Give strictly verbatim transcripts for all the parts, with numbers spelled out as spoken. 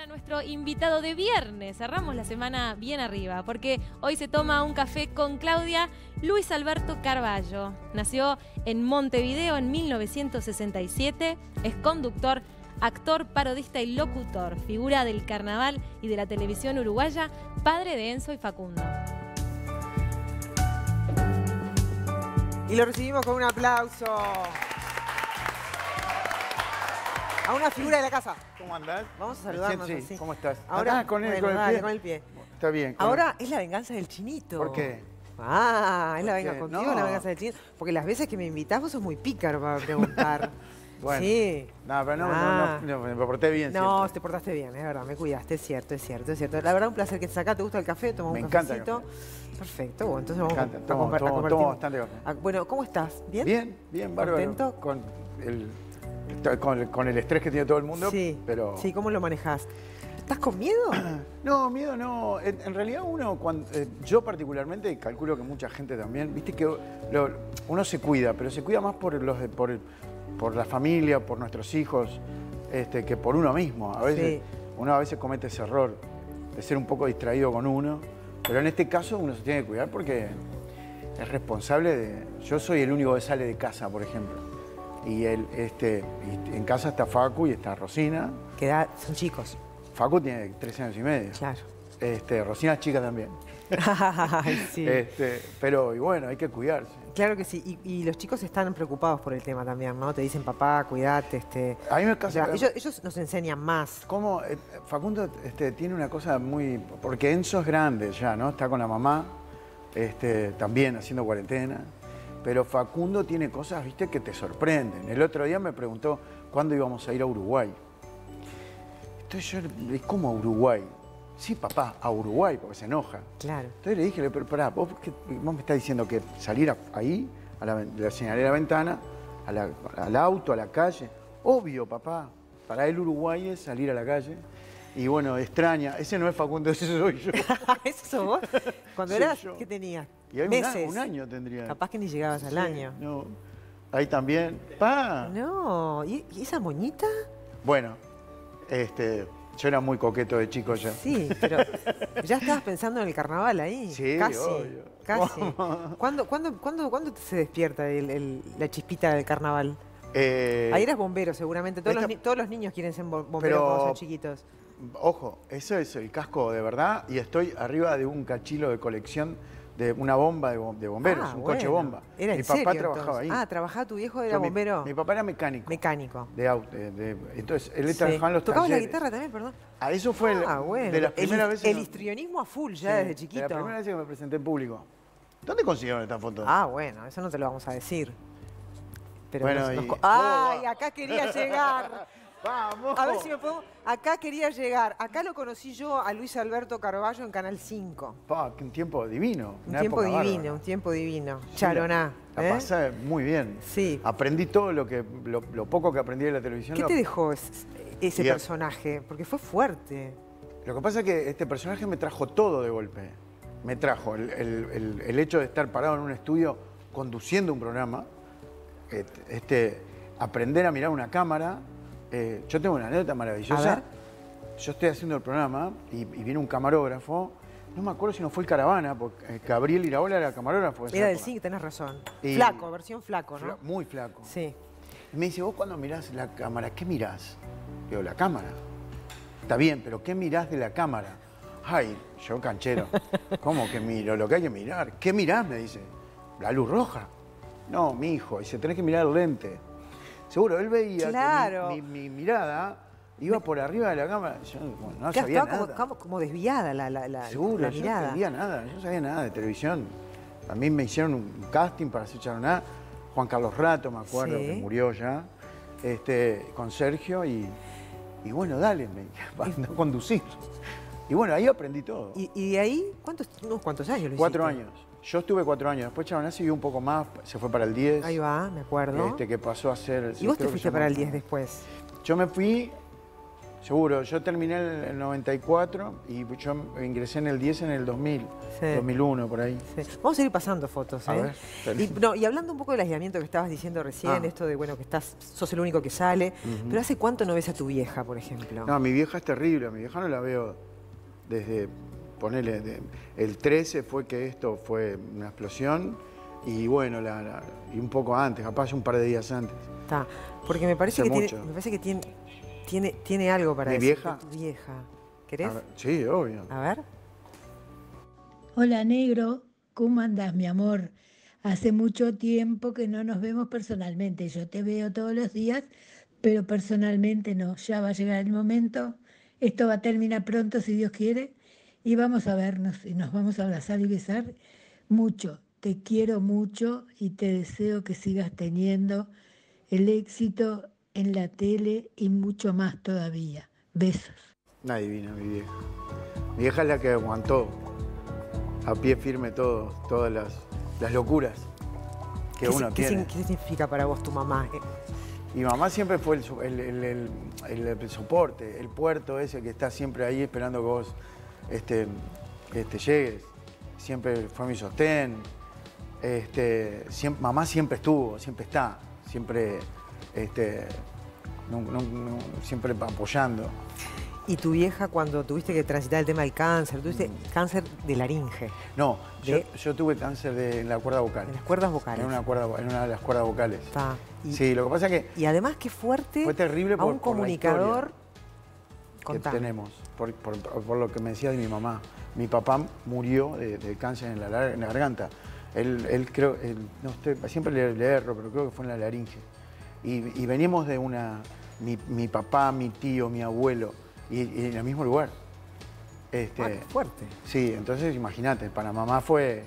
a nuestro invitado de viernes. Cerramos la semana bien arriba, porque hoy se toma un café con Claudia. Luis Alberto Carballo nació en Montevideo en mil novecientos sesenta y siete. Es conductor, actor, parodista y locutor, figura del carnaval y de la televisión uruguaya, padre de Enzo y Facundo. Y lo recibimos con un aplauso. A una figura de la casa. ¿Cómo andás? Vamos a saludarnos Sí, así. ¿cómo estás? Ahora, Acá, con, el, bueno, con, el dale, pie. con el pie. Está bien. con Ahora es la venganza del chinito. ¿Por qué? Ah, es la ¿Por venganza qué? contigo, No. la venganza del chinito. Porque las veces que me invitás vos sos muy pícaro para preguntar. Bueno. Sí. No, pero no, Ah. no, no, no, me porté bien No, siempre. te portaste bien, es verdad, me cuidaste, es cierto, es cierto, es cierto. La verdad, un placer que estés acá. ¿Te gusta el café? Toma un Me encanta el cafecito. Perfecto, bueno, entonces vamos encanta, a, tomo- compa- a tomo- compartir. tomo bastante café. Ah, bueno, ¿cómo estás? ¿Bien? Bien, bien, bárbaro. ¿Contento? Con el, con, el, con el estrés que tiene todo el mundo. Sí, pero... sí, ¿cómo lo manejás? ¿Estás con miedo? No, miedo no. En, en realidad uno, cuando, eh, yo particularmente, y calculo que mucha gente también, viste que lo- uno se cuida, pero se cuida más por, los, de- por, el- por la familia, por nuestros hijos, este, que por uno mismo. A veces, Sí. uno a veces comete ese error de ser un poco distraído con uno, pero en este caso uno se tiene que cuidar porque es responsable de... Yo soy el único que sale de casa, por ejemplo. Y, el, este, y en casa está Facu y está Rosina. Que edad, son chicos. Facu tiene trece años y medio. Claro. Este, Rosina es chica también. Ay, sí. Este, pero, y bueno, hay que cuidarse. Claro que sí. Y, y los chicos están preocupados por el tema también, ¿no? Te dicen, papá, cuidate. Este... A mí me O casa... sea, ellos, ellos nos enseñan más. ¿Cómo? Eh, Facundo este, tiene una cosa muy... Porque Enzo es grande ya, ¿no? Está con la mamá, este, también haciendo cuarentena. Pero Facundo tiene cosas, viste, que te sorprenden. El otro día me preguntó cuándo íbamos a ir a Uruguay. Entonces yo le dije, ¿cómo a Uruguay? Sí, papá, a Uruguay, porque se enoja. Claro. Entonces le dije, pero pará, vos, qué- vos me estás diciendo que salir a- ahí, a la, ven- le señalé la ventana, a la- al auto, a la calle. Obvio, papá, para él Uruguay es salir a la calle. Y bueno, extraña, ese no es Facundo, ese soy yo. ¿Eso sos vos? Cuando Soy eras, yo. ¿qué tenías? Y hay un, a- Meses. un año tendría. Capaz que ni llegabas al Sí, año. No, ahí también. Pa. No, ¿y, y esa moñita? Bueno, este, yo era muy coqueto de chico ya. Sí, pero ya estabas pensando en el carnaval ahí. Sí, casi, obvio. casi. ¿Cuándo, cuándo, cuándo, cuándo se despierta el- el- la chispita del carnaval? Eh, Ahí eras bombero, seguramente. Todos, esta- los, ni- todos los niños quieren ser bo- bomberos Pero- cuando son chiquitos. Ojo, eso es el casco de verdad y estoy arriba de un cachilo de colección de una bomba de, bom- de bomberos, Ah, un bueno. coche bomba. Era Mi en papá serio, trabajaba entonces. ahí. Ah, ¿trabajaba tu viejo? ¿Era Yo, mi- bombero? Mi, papá era mecánico. Mecánico. De auto. de- de- entonces, él Sí. trabajaba en los ¿Tocabas la talleres. guitarra también, perdón? Ah, eso fue el- Ah, bueno. de las el, primeras his- veces. el no- histrionismo a full ya Sí, desde de chiquito. la primera vez que me presenté en público. ¿Dónde consiguieron esta foto? Ah, bueno, eso no te lo vamos a decir. Pero Bueno, nos- nos y- co- ¡Ay, acá quería llegar! ¡Vamos! A ver si me puedo... Acá quería llegar. Acá lo conocí yo a Luis Alberto Carballo en Canal cinco. Pa, qué un tiempo divino. Un una tiempo época divino, bárbara. un tiempo divino. Sí, Charoná. La, la ¿eh? pasé muy bien. Sí. Aprendí todo lo que lo, lo poco que aprendí de la televisión. ¿Qué lo- te dejó es- ese Y a- personaje? Porque fue fuerte. Lo que pasa es que este personaje me trajo todo de golpe. Me trajo el, el- el- el hecho de estar parado en un estudio conduciendo un programa, este, este, aprender a mirar una cámara. Eh, yo tengo una anécdota maravillosa. A ver. Yo estoy haciendo el programa y, y viene un camarógrafo. No me acuerdo si no fue el Caravana, porque eh, Gabriel Iraola era camarógrafo. de esa Era del época. cinco, tenés razón. Y- Flaco, versión flaco, ¿no? Fla- Muy flaco. Sí. Y me dice, vos cuando mirás la cámara, ¿qué mirás? Digo, la cámara. Está bien, pero ¿qué mirás de la cámara? Ay, yo canchero. ¿Cómo que miro? Lo que hay que mirar. ¿Qué mirás? Me dice. La luz roja. No, mi hijo. Dice, tenés que mirar el lente. Seguro, él veía Claro. que mi, mi- mi mirada iba por arriba de la cámara. Yo bueno, no Claro, sabía estaba nada. como, como- como desviada la, la, la, Seguro, la yo no mirada. sabía nada. Yo no sabía nada de televisión. A mí me hicieron un casting para hacer Charoná. Juan Carlos Rato, me acuerdo, Sí. que murió ya. Este, con Sergio y, y bueno, dale, me para conducir. Y bueno, ahí aprendí todo. Y, y de ahí, ¿cuántos, unos cuantos años lo Cuatro hiciste? años. Yo estuve cuatro años. Después Charoná siguió un poco más, se fue para el diez. Ahí va, me acuerdo. Este, que pasó a ser... ¿Y vos te creo que fuiste se para el llama- diez después? Yo me fui Seguro, yo terminé en el noventa y cuatro y yo ingresé en el diez en el dos mil, Sí. dos mil uno, por ahí. Sí. Vamos a ir pasando fotos, A ¿eh? ver, espera. Y, no, y hablando un poco del aislamiento que estabas diciendo recién, Ah. esto de, bueno, que estás, sos el único que sale, Ujú. pero ¿hace cuánto no ves a tu vieja, por ejemplo? No, mi vieja es terrible, a mi vieja no la veo desde, ponele, de- el trece fue que esto fue una explosión y bueno, la- la- y un poco antes, capaz un par de días antes. Está. Porque me parece Hace que, tiene, mucho. me parece que tiene, tiene, tiene algo para ¿Mi decirte vieja? tu vieja. ¿Querés? A ver, sí, obvio. A ver. Hola negro, ¿cómo andás, mi amor? Hace mucho tiempo que no nos vemos personalmente. Yo te veo todos los días, pero personalmente no. Ya va a llegar el momento. Esto va a terminar pronto, si Dios quiere, y vamos a vernos y nos vamos a abrazar y besar mucho. Te quiero mucho y te deseo que sigas teniendo el éxito en la tele y mucho más todavía. Besos. Una divina, mi vieja. Mi vieja es la que aguantó a pie firme todo, todas las, las locuras que ¿Qué, uno si- qué tiene. sin- qué significa para vos tu mamá? Eh, Mi mamá siempre fue el, su- el- el- el- el- el soporte, el puerto ese que está siempre ahí esperando que vos este, este, llegues. Siempre fue mi sostén. Este, siem- mamá siempre estuvo, siempre está, siempre, este, no- no- no- siempre apoyando. Y tu vieja, cuando tuviste que transitar el tema del cáncer, tuviste Mm. cáncer de laringe, No, yo, De- yo tuve cáncer de, en la cuerda vocal. en las cuerdas vocales. En una, cuerda, en una de las cuerdas vocales. Está. Y, Sí, lo que pasa es que y además, qué fuerte fue terrible a por, un por la comunicador. historia que Contame. tenemos, por, por- por lo que me decía de mi mamá. Mi papá murió de, de cáncer en la, lar- en la garganta. Él, él creo, él- no estoy, siempre le, le erro, pero creo que fue en la laringe. Y, y veníamos de una, mi, mi papá, mi tío, mi abuelo, y, y en el mismo lugar. Este, Ah, qué fuerte. sí, entonces imagínate, para mamá fue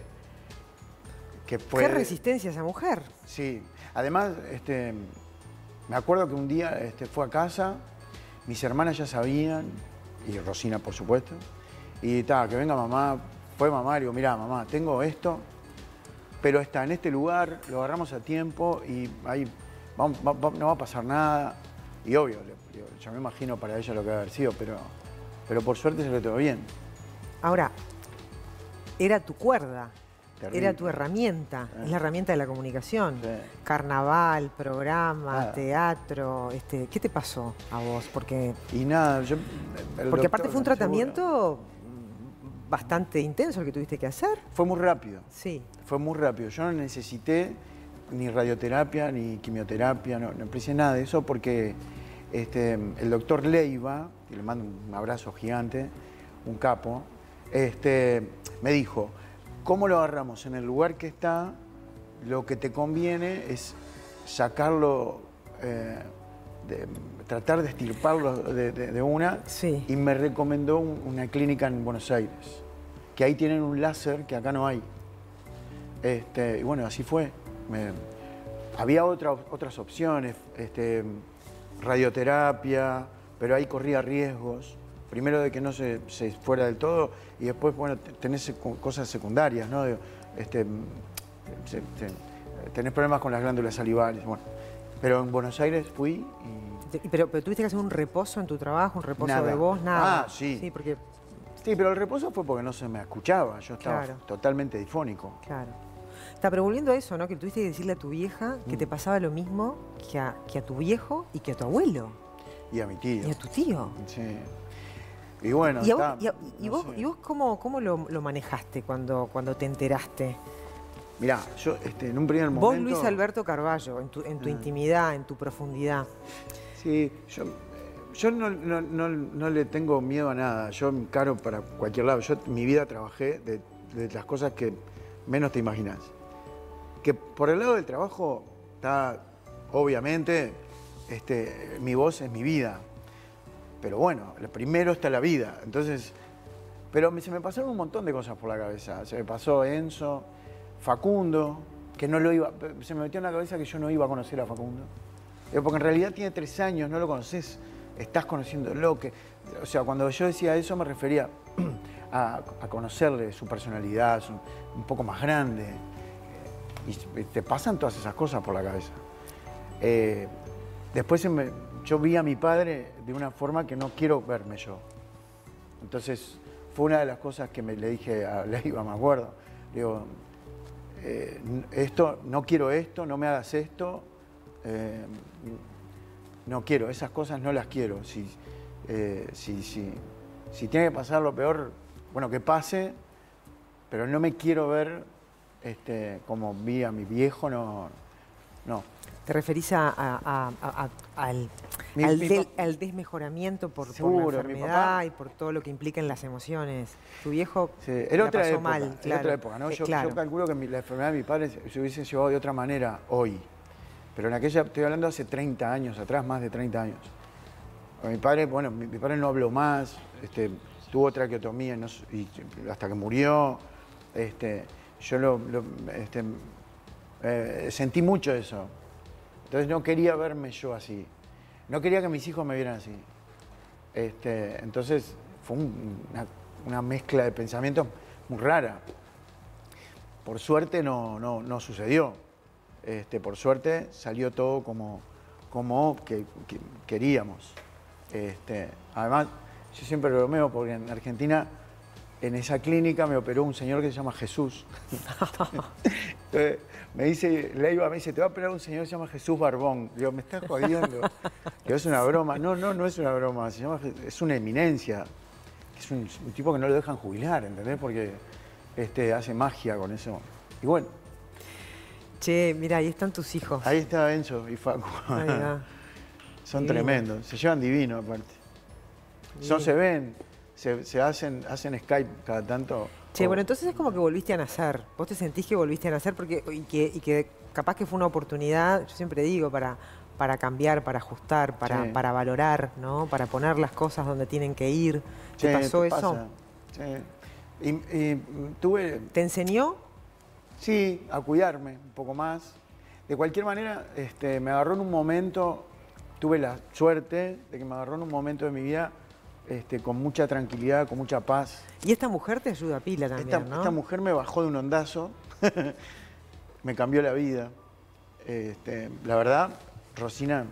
que fue. Qué resistencia esa mujer. Sí, además, este, me acuerdo que un día este, fue a casa, mis hermanas ya sabían, y Rosina por supuesto, y estaba, que venga mamá, fue mamá, le digo, mirá mamá, tengo esto, pero está en este lugar, lo agarramos a tiempo y ahí vamos- va- va- no va a pasar nada. Y obvio, le- digo, yo me imagino para ella lo que va a haber sido, pero, pero por suerte se lo tengo bien. Ahora, era tu cuerda, Terrible. era tu herramienta, Eh. es la herramienta de la comunicación. Sí. Carnaval, programa, Nada. teatro, este, ¿qué te pasó a vos? Porque, Y nada, yo... el porque aparte doctor, fue un seguro. tratamiento bastante intenso el que tuviste que hacer. Fue muy rápido. Sí. Fue muy rápido. Yo no necesité ni radioterapia, ni quimioterapia, no, no precisé nada de eso porque este, el doctor Leiva, que le mando un abrazo gigante, un capo, este, me dijo, ¿cómo lo agarramos? En el lugar que está, lo que te conviene es sacarlo, eh, de- tratar de estirparlo de, de- de una, Sí. y me recomendó un- una clínica en Buenos Aires, que ahí tienen un láser que acá no hay. Este, y bueno, así fue. Me- había otra- otras opciones, este, radioterapia, pero ahí corría riesgos. Primero de que no se, se fuera del todo y después, bueno, te- tenés secu- cosas secundarias, ¿no? De- este, se- se- tenés problemas con las glándulas salivales, bueno. Pero en Buenos Aires fui y... Te- Pero, pero tuviste que hacer un reposo en tu trabajo, un reposo Nada. de voz, nada. Ah, sí. Sí, porque, Sí, pero el reposo fue porque no se me escuchaba, yo estaba Claro. totalmente difónico. claro. Está, pero volviendo a eso, ¿no? Que tuviste que decirle a tu vieja que Mm. te pasaba lo mismo que a, que a tu viejo y que a tu abuelo Y a mi tío. y a tu tío. Sí. Y bueno, ¿Y, a vos, está, y a- y no vos, sé. y vos cómo, cómo lo, lo manejaste cuando, cuando te enteraste? Mirá, yo este, en un primer momento... Vos, Luis Alberto Carballo, en tu, en tu Ah. intimidad, en tu profundidad. Sí, yo, yo no, no- no- no le tengo miedo a nada. Yo me encaro para cualquier lado. Yo en mi vida trabajé de, de las cosas que menos te imaginas. Que por el lado del trabajo está, obviamente, este, mi voz es mi vida. Pero bueno, lo primero está la vida. Entonces, pero me- se me pasaron un montón de cosas por la cabeza. Se me pasó Enzo, Facundo, que no lo iba, se me metió en la cabeza que yo no iba a conocer a Facundo. Digo, porque en realidad tiene tres años, no lo conoces, estás conociéndolo. Que, o sea, cuando yo decía eso me refería a, a conocerle su personalidad, su- un poco más grande. Y te pasan todas esas cosas por la cabeza. Eh, después se me, yo vi a mi padre de una forma que no quiero verme yo. Entonces, fue una de las cosas que me, le dije a Leiva, me acuerdo. Digo, eh, esto, no quiero esto, no me hagas esto. Eh, no quiero, esas cosas no las quiero. Si, eh, si, si, si tiene que pasar lo peor, bueno, que pase, pero no me quiero ver este, como vi a mi viejo, no. no. ¿Te referís a, a, a, a, al, Mi, al, mi del, al desmejoramiento por, Seguro, por la mi enfermedad papá, y por todo lo que implican las emociones? Tu viejo sí, era la otra pasó época, mal, era claro. otra época, ¿no? Eh, Yo, claro. yo calculo que mi, la enfermedad de mi padre se, se hubiese llevado de otra manera hoy. Pero en aquella, estoy hablando hace treinta años atrás, más de treinta años. Mi padre, bueno, mi, mi padre no habló más, este, tuvo traqueotomía no, y, hasta que murió. Este, yo lo, lo este, eh, sentí mucho eso. Entonces no quería verme yo así. No quería que mis hijos me vieran así. Este, entonces fue un, una, una mezcla de pensamientos muy rara. Por suerte no, no, no sucedió. Este, por suerte salió todo como, como que, que queríamos. Este, además, yo siempre lo bromeo porque en Argentina, en esa clínica me operó un señor que se llama Jesús. Entonces, me dice, Leiva me dice, te va a operar un señor que se llama Jesús Barbón. Digo, me estás jodiendo. Digo, es una broma. No, no, no es una broma. Se llama, es una eminencia. Es un, un tipo que no lo dejan jubilar, ¿entendés? Porque este, hace magia con eso. Y bueno. Che, mira, ahí están tus hijos. Ahí está Enzo y Facu. Ahí va. Son Divino. tremendos. Se llevan divino, aparte. No se ven, se, se hacen, hacen Skype cada tanto. Che, o, bueno, entonces es como que volviste a nacer. ¿Vos te sentís que volviste a nacer? Porque, y, que, y que capaz que fue una oportunidad, yo siempre digo, para, para cambiar, para ajustar, para, Sí. para valorar, ¿no? Para poner las cosas donde tienen que ir. ¿Te Sí, pasó te eso? pasa. Sí. Y, y tuve, ¿Te enseñó? sí, a cuidarme un poco más. De cualquier manera, este, me agarró en un momento, tuve la suerte de que me agarró en un momento de mi vida este, con mucha tranquilidad, con mucha paz. Y esta mujer te ayuda a pila también, Esta, ¿no? esta mujer me bajó de un ondazo, me cambió la vida. Este, la verdad, Rosina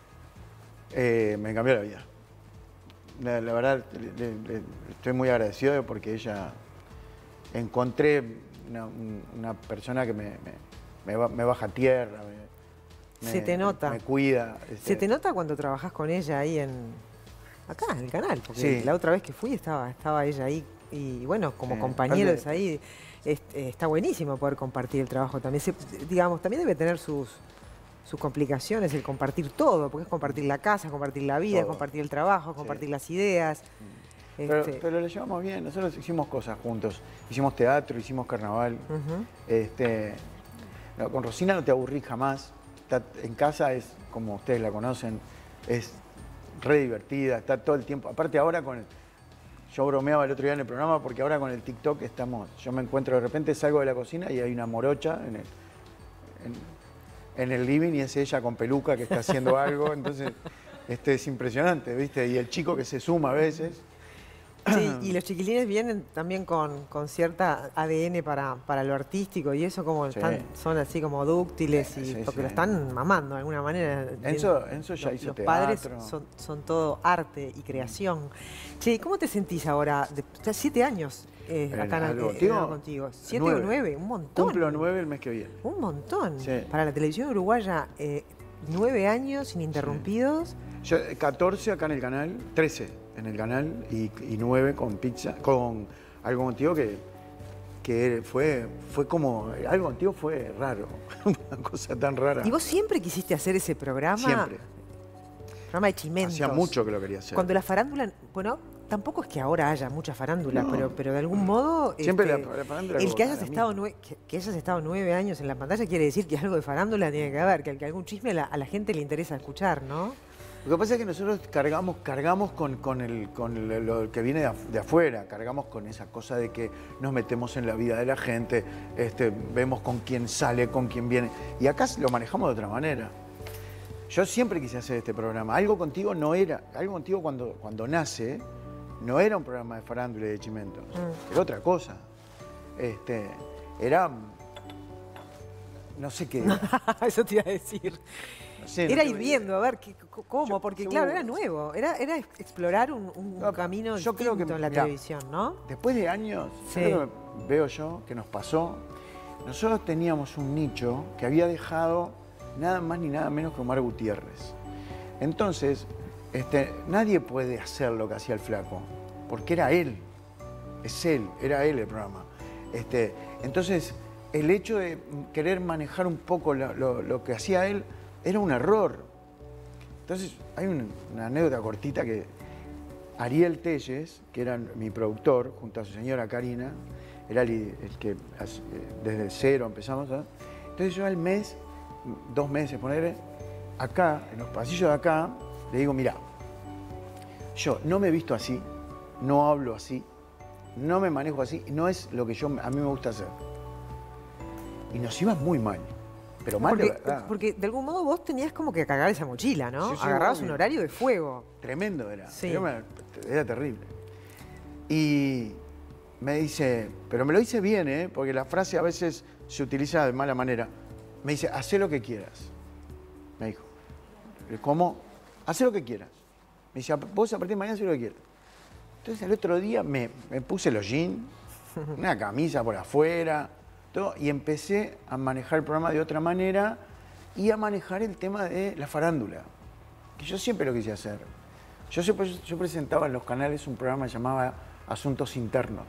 eh, me cambió la vida. La, la verdad, le, le, estoy muy agradecido porque ella encontré una, una persona que me, me, me, me baja a tierra, me, Se me- te nota. me cuida. Se este, te nota cuando trabajás con ella ahí en... Acá, en el canal, porque Sí. la otra vez que fui estaba, estaba ella ahí y bueno, como Sí, compañeros aparte- ahí, es- eh, está buenísimo poder compartir el trabajo también. Se- digamos, también debe tener sus, sus complicaciones el compartir todo, porque es compartir la casa, compartir la vida, Todo. compartir el trabajo, compartir las ideas. Pero, Este, pero lo llevamos bien, nosotros hicimos cosas juntos. Hicimos teatro, hicimos carnaval. ujú. Este, no, con Rosina no te aburrís jamás. Está, en casa es, como ustedes la conocen, es re divertida, está todo el tiempo. Aparte ahora con el, yo bromeaba el otro día en el programa porque ahora con el TikTok estamos, yo me encuentro de repente, salgo de la cocina y hay una morocha en el, en, en el living y es ella con peluca que está haciendo algo. Entonces, este, es impresionante, ¿viste? Y el chico que se suma a veces. Sí, y los chiquilines vienen también con, con cierta A D N para, para lo artístico y eso como Sí. están, son así como dúctiles y Sí, porque sí. lo están mamando de alguna manera. Enzo, Enzo ya Los- hizo los teatro. padres son, son todo arte y creación. Che, ¿cómo te sentís ahora? De, ya siete años eh, En acá en, algo eh, contigo, en contigo. Siete nueve. o nueve, un montón. Cumplo nueve el mes que viene. Un montón. Sí. Para la televisión uruguaya, eh, nueve años ininterrumpidos. Yo, eh, catorce acá en el canal, trece en el canal y, y nueve con pizza, con algo contigo que, que fue, fue como, algo contigo fue raro, una cosa tan rara. ¿Y vos siempre quisiste hacer ese programa? Siempre. Programa de chimentos. Hacía mucho que lo quería hacer. Cuando la farándula, bueno, tampoco es que ahora haya mucha farándula, No. pero, pero de algún modo... Siempre este, la- la farándula el como que hayas, para mí. estado nue- que, que hayas estado nueve años en la pantalla quiere decir que algo de farándula tiene que haber, que, que algún chisme a la, a la gente le interesa escuchar, ¿no? Lo que pasa es que nosotros cargamos, cargamos con, con, el, con el- lo que viene de, af- de afuera, cargamos con esa cosa de que nos metemos en la vida de la gente, este, vemos con quién sale, con quién viene. Y acá lo manejamos de otra manera. Yo siempre quise hacer este programa. Algo contigo no era, algo contigo cuando, cuando nace, no era un programa de farándula y de chimentos, Mm. era otra cosa. Este, era, no sé qué, Eso te iba a decir. no sé. Era no ir viendo, a ver qué, cómo, Yo- porque seguro. claro, era nuevo. Era, era explorar un, un No, camino yo creo distinto que, en la mirá, televisión, ¿no? Después de años, Sí. yo creo que veo yo que nos pasó. Nosotros teníamos un nicho que había dejado nada más ni nada menos que Omar Gutiérrez. Entonces, este, nadie puede hacer lo que hacía el flaco, porque era él. Es él, era él el programa. Este, entonces, el hecho de querer manejar un poco lo, lo- lo que hacía él era un error. Entonces, hay un- una anécdota cortita que Ariel Telles, que era mi productor, junto a su señora Karina, era el, el que as- desde cero empezamos. ¿eh? Entonces yo al mes, dos meses, ponerle, acá, en los pasillos de acá, le digo, mira, yo no me he visto así, no hablo así, no me manejo así, no es lo que yo, a mí me gusta hacer. Y nos iba muy mal, pero mal Porque, de verdad. porque de algún modo vos tenías como que cargar esa mochila, ¿no? Sí, sí, Agarrabas obvio. un horario de fuego. Tremendo era. Sí. Era, una- era terrible. Y me dice, pero me lo dice bien, ¿eh? Porque la frase a veces se utiliza de mala manera. Me dice, haz lo que quieras. Me dijo. ¿Cómo? Haz lo que quieras. Me dice, vos a partir de mañana haz lo que quieras. Entonces el otro día me, me puse los jeans, una camisa por afuera, todo, y empecé a manejar el programa de otra manera y a manejar el tema de la farándula, que yo siempre lo quise hacer. Yo, siempre- yo presentaba en los canales un programa que llamaba Asuntos Internos,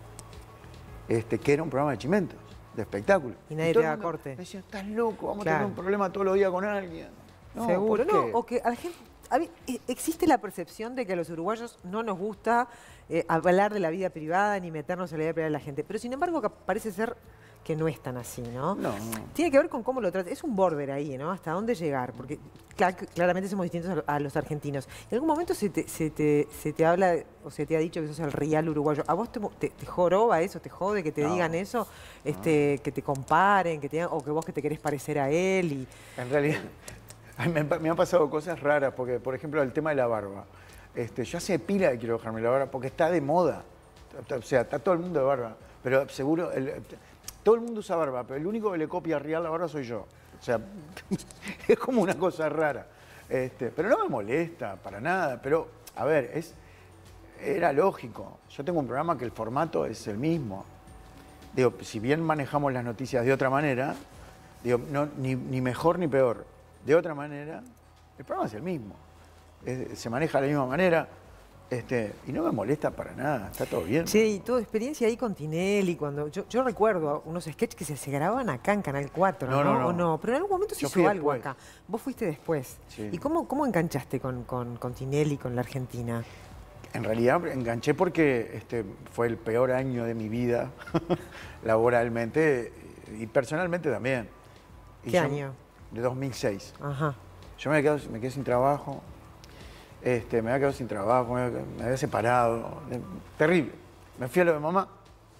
este, que era un programa de chimentos, de espectáculo. Y nadie todo te el da mundo corte. Me decía, estás loco, vamos a Claro. tener un problema todos los días con alguien. No, Seguro, ¿por ¿no? qué? O que a la gente. A mí, e- existe la percepción de que a los uruguayos no nos gusta eh, hablar de la vida privada ni meternos en la vida privada de la gente. Pero sin embargo, que parece ser que no es tan así, ¿no? No. Tiene que ver con cómo lo tratas. Es un border ahí, ¿no? Hasta dónde llegar. Porque cla- claramente somos distintos a lo- a los argentinos. ¿En algún momento se te, se te, se te habla o se te ha dicho que sos el real uruguayo? ¿A vos te, mo- te- te joroba eso? ¿Te jode que te No. digan eso? Este, que te comparen, que te digan, o que vos que te querés parecer a él y. En realidad, ay, me, me han pasado cosas raras, porque, por ejemplo, el tema de la barba. Este, yo hace pila que quiero dejarme la barba, porque está de moda. O sea, está todo el mundo de barba. Pero seguro, el- todo el mundo usa barba, pero el único que le copia a Rial la barba soy yo. O sea, es como una cosa rara. Este, pero no me molesta para nada. Pero, a ver, es, era lógico. Yo tengo un programa que el formato es el mismo. Digo, si bien manejamos las noticias de otra manera, digo, no, ni, ni mejor ni peor, de otra manera, el programa es el mismo. Es- se maneja de la misma manera, este, y no me molesta para nada, está todo bien. Che, y tu experiencia ahí con Tinelli, cuando yo, yo recuerdo unos sketches que se, se grababan acá en Canal cuatro, ¿no? No, no, no. ¿O no? Pero en algún momento se Yo hizo fui algo después. acá. Vos fuiste después. Sí. ¿Y cómo, cómo enganchaste con, con, con Tinelli, con la Argentina? En realidad enganché porque este, fue el peor año de mi vida, laboralmente y personalmente también. Y ¿Qué yo- año? De dos mil seis. Ajá. Yo me quedé, me quedé sin trabajo, este, me había quedado sin trabajo, me había, me había separado, eh, terrible. Me fui a lo de mamá.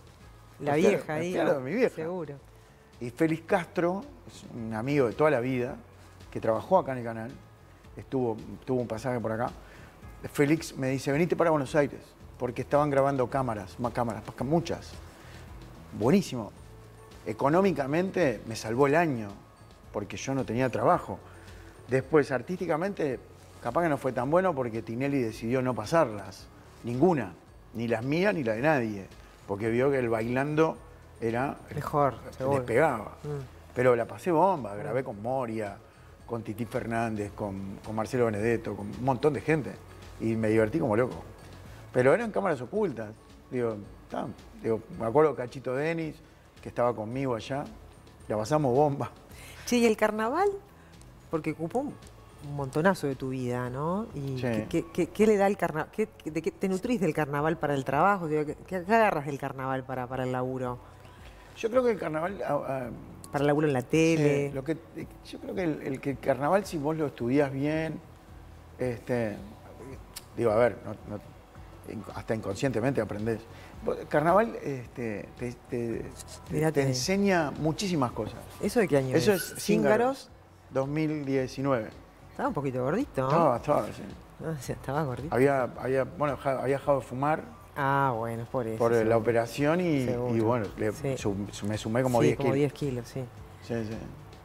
La Me fui a lo- vieja me ahí. fui a lo de mi vieja. Seguro. Y Félix Castro, es un amigo de toda la vida, que trabajó acá en el canal, estuvo, tuvo un pasaje por acá. Félix me dice, venite para Buenos Aires, porque estaban grabando cámaras, más cámaras, muchas. Buenísimo. Económicamente me salvó el año, porque yo no tenía trabajo. Después, artísticamente, capaz que no fue tan bueno porque Tinelli decidió no pasarlas. Ninguna. Ni las mías ni la de nadie. Porque vio que el bailando era... Mejor, seguro. despegaba. Mm. Pero la pasé bomba. Grabé con Moria, con Titi Fernández, con, con Marcelo Benedetto, con un montón de gente. Y me divertí como loco. Pero eran cámaras ocultas. Digo, tá, digo, me acuerdo de Cachito Denis, que estaba conmigo allá. La pasamos bomba. Che, ¿y el carnaval? Porque ocupó un un montonazo de tu vida, ¿no? Y Sí. ¿qué, qué- qué- qué le da el carnaval? ¿De qué te nutrís del carnaval para el trabajo? Digo, ¿Qué, qué agarras del carnaval para, para el laburo? Yo creo que el carnaval... ah, ah, Para el laburo en la tele. sí, lo que, yo creo que el, el que el carnaval, si vos lo estudias bien, este, digo, a ver, no- no- hasta inconscientemente aprendés. Vos- El carnaval este, te, te- Mirá, te te- enseña muchísimas cosas. ¿Eso de qué año Eso es? es ¿Cíngaros? dos mil diecinueve. Estaba un poquito gordito, ¿no? Estaba, estaba, sí. Ah, sí, estaba gordito. Había, había, bueno, ja- había dejado de fumar Ah, bueno, es por eso. por eh, la seguro. operación y, Seguro. y bueno, le- Sí. sum- me sumé como Sí, diez como kilos. diez kilos, sí. Sí, sí.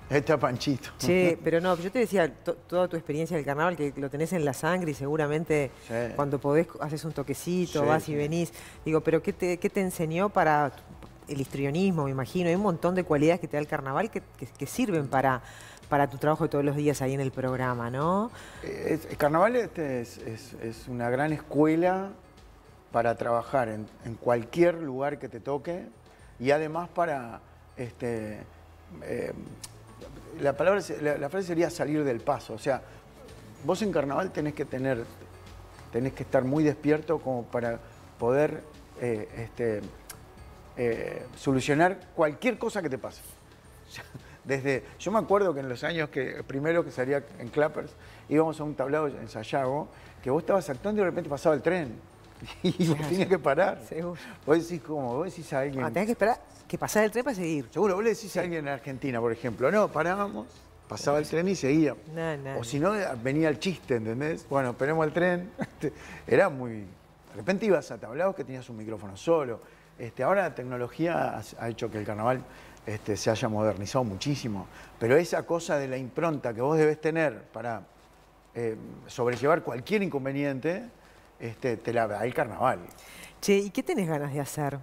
Está Panchito. Che, pero no, yo te decía, to- toda tu experiencia del carnaval, que lo tenés en la sangre y seguramente Sí. cuando podés haces un toquecito, Sí, vas sí. y venís. Digo, pero ¿qué te, qué te enseñó para el histrionismo, me imagino? Hay un montón de cualidades que te da el carnaval que, que- que sirven para, para tu trabajo de todos los días ahí en el programa, ¿no? Eh, es- el carnaval este es, es- es una gran escuela para trabajar en, en cualquier lugar que te toque y además para, este, eh, la, palabra, se- la, la frase sería salir del paso. O sea, vos en carnaval tenés que tener, tenés que estar muy despierto como para poder eh, este, eh, solucionar cualquier cosa que te pase. Desde, yo me acuerdo que en los años que primero que salía en Clappers, íbamos a un tablado en Sayago, que vos estabas actuando y de repente pasaba el tren. Y vos tenías que parar. Seguro. Vos decís, ¿cómo? Vos decís a alguien. Ah, tenés que esperar que pasara el tren para seguir. Seguro, vos le decís a alguien en Argentina, por ejemplo, no, parábamos, pasaba el tren y seguía. No, no, O si no, venía el chiste, ¿entendés? Bueno, esperemos el tren. Era muy. De repente ibas a tablados que tenías un micrófono solo. Este, ahora la tecnología ha, ha hecho que el carnaval este, se haya modernizado muchísimo. Pero esa cosa de la impronta que vos debés tener para eh, sobrellevar cualquier inconveniente, este, te la da el carnaval. Che, ¿y qué tenés ganas de hacer?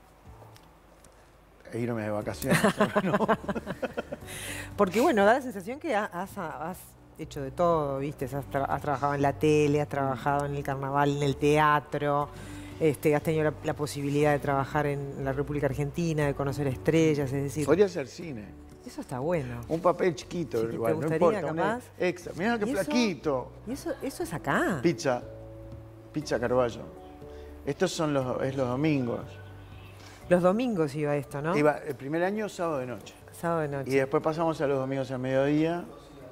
E irme de vacaciones. ¿No? Porque bueno, da la sensación que ha- has, has hecho de todo, ¿viste? Has, tra- has trabajado en la tele, has trabajado en el carnaval, en el teatro, este, has tenido la, la posibilidad de trabajar en la República Argentina, de conocer estrellas, es decir, Podría ser cine. eso está bueno. Un papel chiquito, Sí, ¿te igual, no gustaría, importa. un capaz? extra. Mirá qué ¿Y eso? flaquito. Y eso, eso es acá. Pizza. Pizza Carballo. Estos son los, es los domingos. Los domingos iba esto, ¿no? Iba el primer año sábado de noche. Sábado de noche. Y después pasamos a los domingos al mediodía.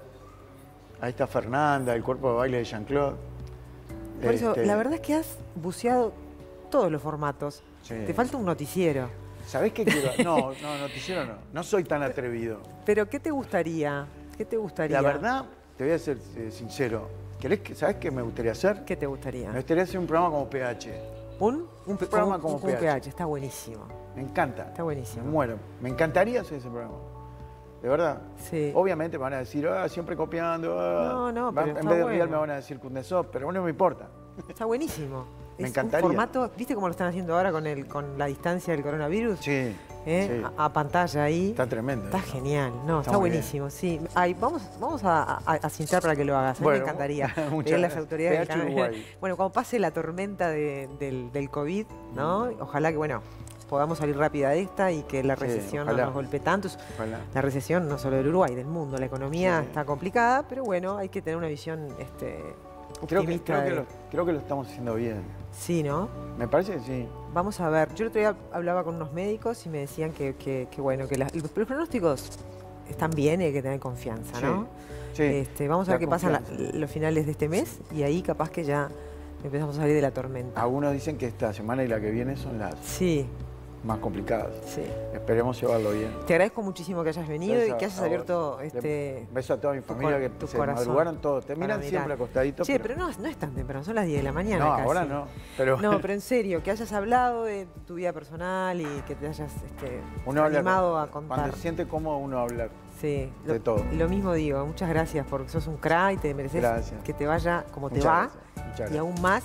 Ahí está Fernanda, el cuerpo de baile de Jean-Claude. Por eso, Este, la verdad es que has buceado todos los formatos. Sí. Te falta un noticiero. ¿Sabés qué quiero? No, no, noticiero no. No soy tan atrevido. Pero, ¿qué te gustaría? ¿Qué te gustaría? La verdad, te voy a ser eh, sincero. ¿Querés que, ¿Sabés qué me gustaría hacer? ¿Qué te gustaría? Me gustaría hacer un programa como P H. ¿Un? Un, Un programa como un- un PH. Está buenísimo. Me encanta. Está buenísimo. Me muero. Me encantaría hacer ese programa. De verdad. Sí. Obviamente me van a decir, ah, siempre copiando. ah". No, no, Va- pero En está vez de bueno. Rial me van a decir Cundesop, pero no me importa. Está buenísimo. Me Es encantaría. un formato, ¿viste cómo lo están haciendo ahora con el con la distancia del coronavirus? Sí. ¿Eh? sí. A, a pantalla ahí. Está tremendo. Está eso. genial, no, está, Está muy buenísimo, sí. Ay, vamos, vamos a, a, a cintar para que lo hagas. A mí Bueno, me encantaría. muchas Pedir a las gracias. autoridades del P H canal. Uruguay. Bueno, cuando pase la tormenta de- del, del COVID, ¿no? Ojalá que, bueno, podamos salir rápida de esta y que la Sí, recesión no ojalá. nos golpee tanto. Ojalá. La recesión no solo del Uruguay, del mundo. La economía Sí. está complicada, pero bueno, hay que tener una visión este, Creo que, optimista. creo, que de- lo, creo que lo estamos haciendo bien. Sí, ¿no? Me parece que sí. Vamos a ver. Yo el otro día hablaba con unos médicos y me decían que, que- que, bueno, que las- los pronósticos están bien y hay que tener confianza, Sí, ¿no? sí. Este, vamos a La ver qué pasa en la- confianza. los finales de este mes y ahí capaz que ya empezamos a salir de la tormenta. Algunos dicen que esta semana y la que viene son las Sí, más complicadas. sí. Esperemos llevarlo bien. Te agradezco muchísimo que hayas venido Gracias y que hayas a vos. abierto Le- este... Beso a toda mi tu familia cor- que tu se corazón madrugaron todos. Te para miran mirar. siempre acostaditos. Che, pero no, no es tan temprano, son las diez de la mañana No, casi. ahora no. Pero No, pero en serio, que hayas hablado de tu vida personal y que te hayas este, uno habla animado con- a contar. Cuando se siente cómodo uno habla. Sí, de lo, todo. Lo mismo digo, muchas gracias porque sos un crack y te mereces Gracias. que te vaya como te Muchas va gracias, muchas y gracias. aún más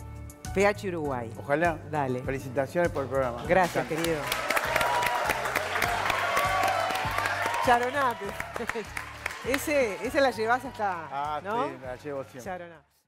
P H Uruguay. Ojalá. Dale. Felicitaciones por el programa. Gracias, querido. Charonate. Ese, esa la llevas hasta. Ah, ¿no? sí, la llevo siempre. Charonate.